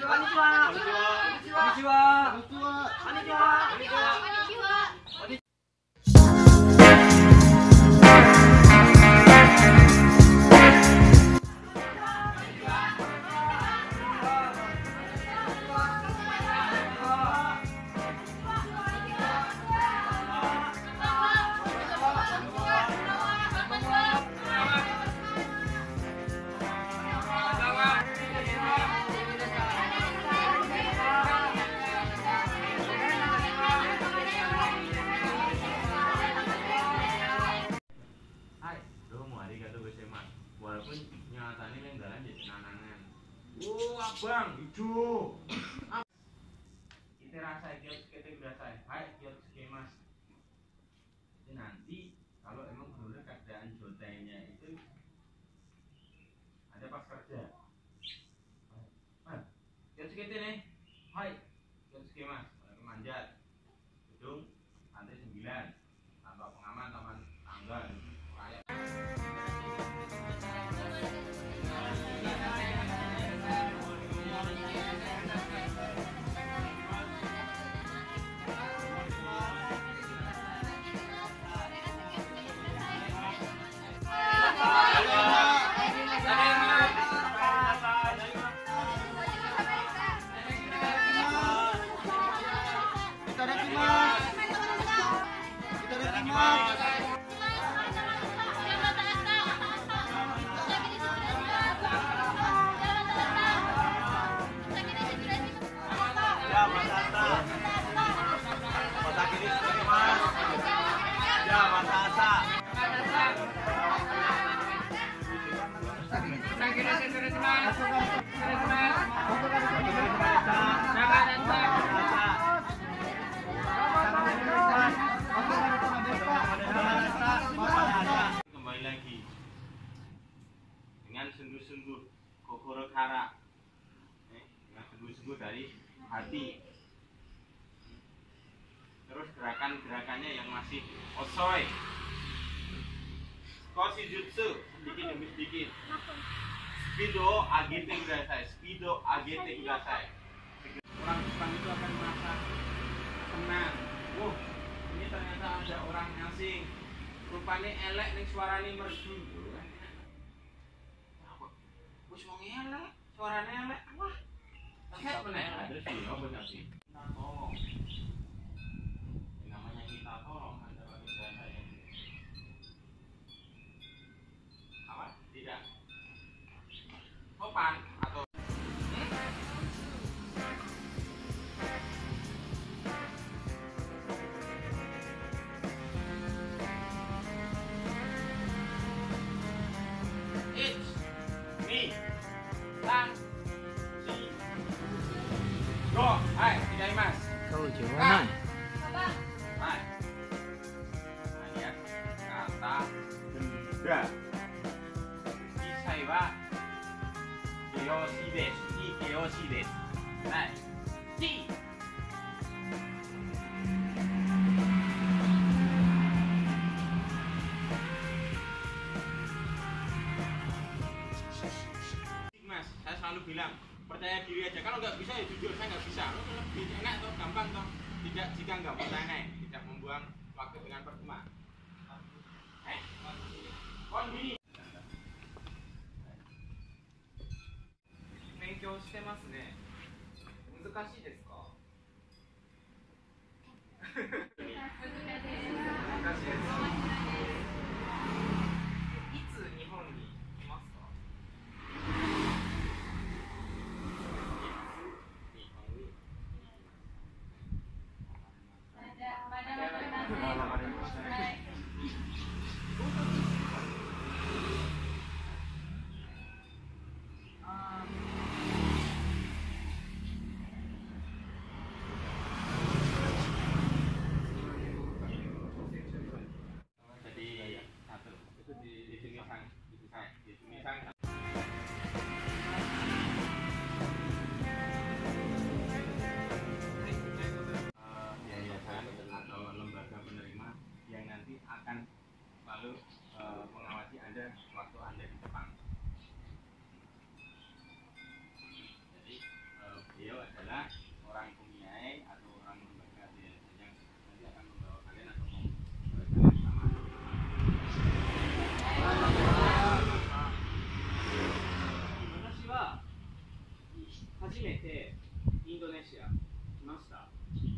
Walaupun nyatanya yang jalan jadi nanangan. Abang, hijau. Kita rasa, kita rasa. Hai, kita mas. Jadi nanti kalau emang benar keadaan jotenya itu ada pas kerja. Kita nih. Hai, kita mas. Manjat. Gedung lantai 9. Tanpa pengaman, taman tangga. Kembali lagi dengan sungguh-sungguh kokoro kara, dengan sungguh-sungguh dari hati. Terus gerakan-gerakannya yang masih osoi, koshi jutsu sedikit demi sedikit. Speedo agete kudasai, speedo agete kudasai. Orang Jepang itu akan merasa tenang. Ini ternyata ada orang asing. Rupanya elek nih suaranya merdu. Wis wong elek, suaranya elek. Wah. Saya benar. Terus dia benar sih. Tolong. Namanya kita tolong ada bagi bahasa yang apa? Tidak. Sopan atau Kau jangan. Hai. Alias kata benda. Isai wa keyoshi desu. Keyoshi desu. Hai. Ki. Mas, saya selalu bilang percaya diri aja. Kalau nggak bisa ya jujur, saya nggak bisa. Lo lebih enak atau gampang toh? Tidak jika nggak percaya, tidak membuang waktu dengan percuma. Konbi. 勉強してますね。難しいですか？難しいです。いつ日本に来ますか？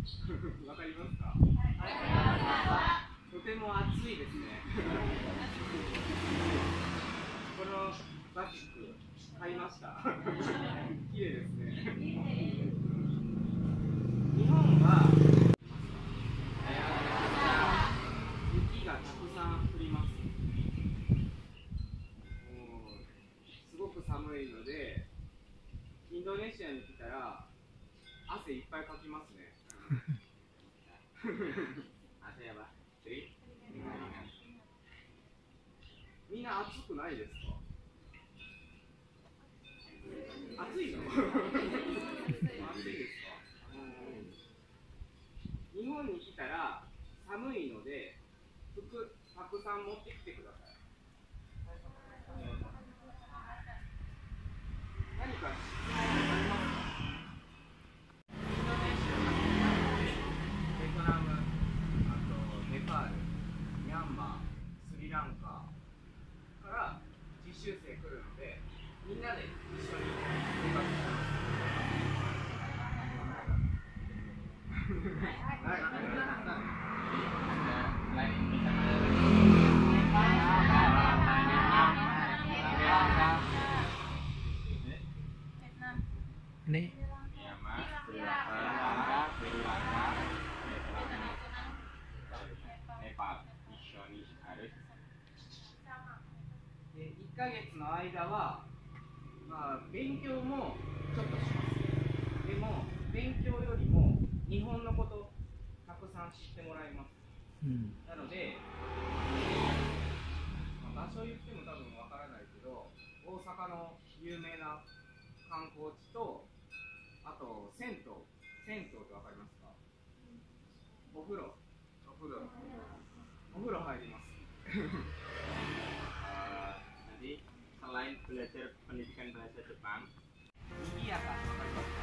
わかりますか？とても暑いですね。このバッグ買いました。綺麗ですね。日本は雪がたくさん降ります。すごく寒いので、インドネシアに来たら汗いっぱいかきますね。汗やばい。みんな暑くないですか？暑いの？暑いですか？日本に来たら寒いので服たくさん持ってきてください。何か質問ありますか？インドネシア、ベトナム、あとネパール、ミャンマー、スリランカから実習生来るので、みんなで一緒に生活します。 Ini 1ヶ月の間は、勉強もちょっとします。でも、勉強よりも日本のことたくさん知ってもらいます。なので、場所言っても多分わからないけど、大阪の有名な観光地と、あと銭湯ってわかりますか？お風呂入ります。Jadi selain belajar pendidikan bahasa Jepang, ini apa?